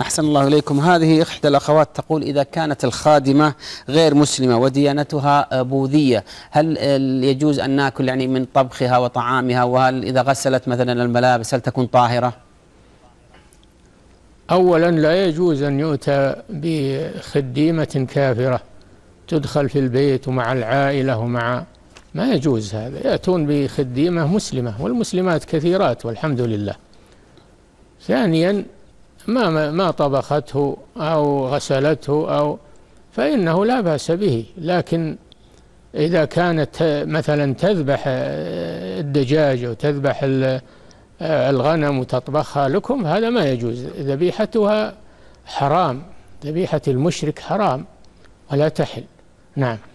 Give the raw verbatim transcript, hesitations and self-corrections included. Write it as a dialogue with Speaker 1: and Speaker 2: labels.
Speaker 1: أحسن الله إليكم. هذه إحدى الأخوات تقول: إذا كانت الخادمة غير مسلمة وديانتها بوذية، هل يجوز أن نأكل يعني من طبخها وطعامها؟ وهل إذا غسلت مثلا الملابس هل تكون طاهرة؟
Speaker 2: أولا لا يجوز أن يؤتى بخديمة كافرة تدخل في البيت ومع العائلة ومع، ما يجوز هذا. يأتون بخديمة مسلمة، والمسلمات كثيرات والحمد لله. ثانيا ما ما طبخته أو غسلته أو فإنه لا بأس به، لكن إذا كانت مثلا تذبح الدجاج أو تذبح الغنم وتطبخها لكم، هذا ما يجوز. ذبيحتها حرام، ذبيحة المشرك حرام ولا تحل. نعم.